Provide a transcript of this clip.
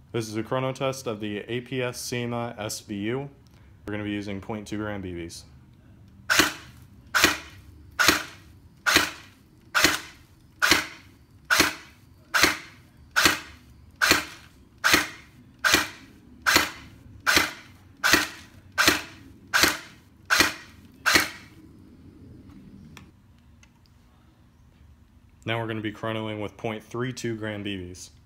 This is a chrono test of the APS CYMA SVU. We're going to be using 0.2 gram BBs. Now we're going to be chronoing with 0.32 gram BBs.